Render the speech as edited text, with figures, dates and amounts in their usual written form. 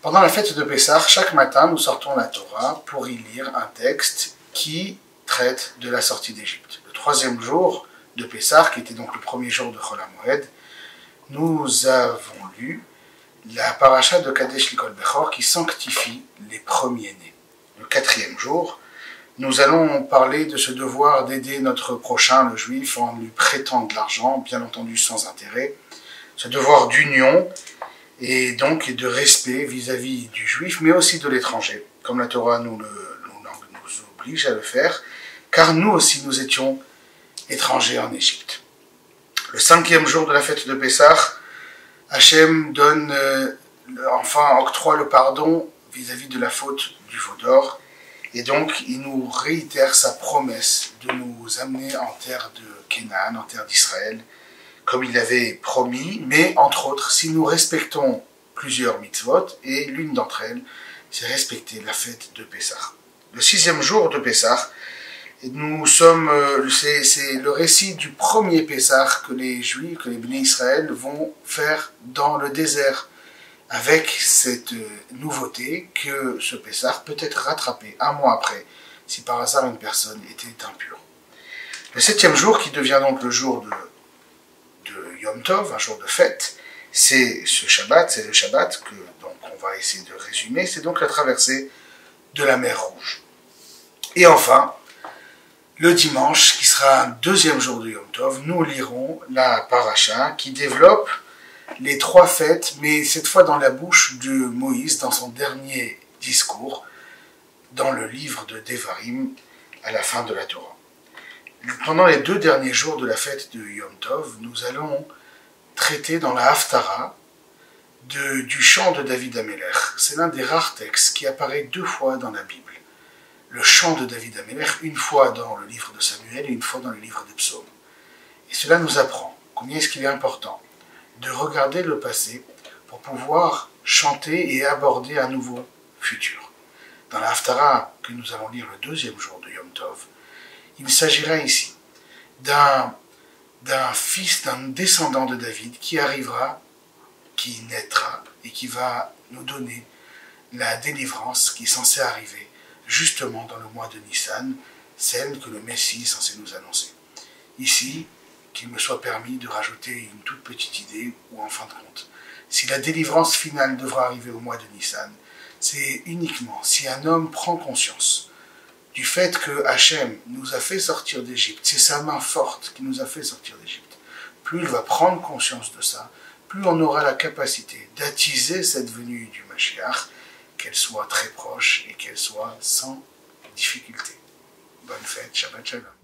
Pendant la fête de Pessah, chaque matin, nous sortons la Torah pour y lire un texte qui traite de la sortie d'Égypte. Le troisième jour de Pessah, qui était donc le premier jour de Chol HaMoed, nous avons lu la paracha de Kadesh Likol Bechor qui sanctifie les premiers-nés. Le quatrième jour, nous allons parler de ce devoir d'aider notre prochain, le juif, en lui prêtant de l'argent, bien entendu sans intérêt, ce devoir d'union et donc de respect vis-à-vis du juif, mais aussi de l'étranger, comme la Torah nous oblige à le faire, car nous aussi nous étions étrangers en Égypte. Le cinquième jour de la fête de Pessah, Hachem octroie le pardon vis-à-vis de la faute du veau d'or, et donc il nous réitère sa promesse de nous amener en terre de Canaan, en terre d'Israël, comme il l'avait promis, mais entre autres, si nous respectons plusieurs mitzvot, et l'une d'entre elles, c'est respecter la fête de Pessah. Le sixième jour de Pessah, c'est le récit du premier Pessah que les Juifs, que les Bnei Israël vont faire dans le désert, avec cette nouveauté que ce Pessah peut être rattrapé un mois après, si par hasard une personne était impure. Le septième jour, qui devient donc le jour de Yom Tov, un jour de fête, c'est le Shabbat que donc on va essayer de résumer, c'est donc la traversée de la mer Rouge. Et enfin, le dimanche, qui sera un deuxième jour de Yom Tov, nous lirons la paracha qui développe les trois fêtes, mais cette fois dans la bouche de Moïse, dans son dernier discours, dans le livre de Devarim, à la fin de la Torah. Pendant les 2 derniers jours de la fête de Yom Tov, nous allons traiter dans la Haftara du chant de David Amelech. C'est l'un des rares textes qui apparaît 2 fois dans la Bible. Le chant de David Amelech, une fois dans le livre de Samuel et une fois dans le livre des Psaumes. Et cela nous apprend combien est-ce qu'il est important de regarder le passé pour pouvoir chanter et aborder un nouveau futur. Dans la Haftara que nous allons lire le 2e jour de Yom Tov, il s'agira ici d'un fils, d'un descendant de David qui arrivera, qui naîtra et qui va nous donner la délivrance qui est censée arriver justement dans le mois de Nissan, celle que le Messie est censé nous annoncer. Ici, qu'il me soit permis de rajouter une toute petite idée, ou en fin de compte, si la délivrance finale devra arriver au mois de Nissan, c'est uniquement si un homme prend conscience du fait que Hachem nous a fait sortir d'Égypte, c'est sa main forte qui nous a fait sortir d'Égypte. Plus il va prendre conscience de ça, plus on aura la capacité d'attiser cette venue du Mashiach, qu'elle soit très proche et qu'elle soit sans difficulté. Bonne fête, Shabbat Shalom.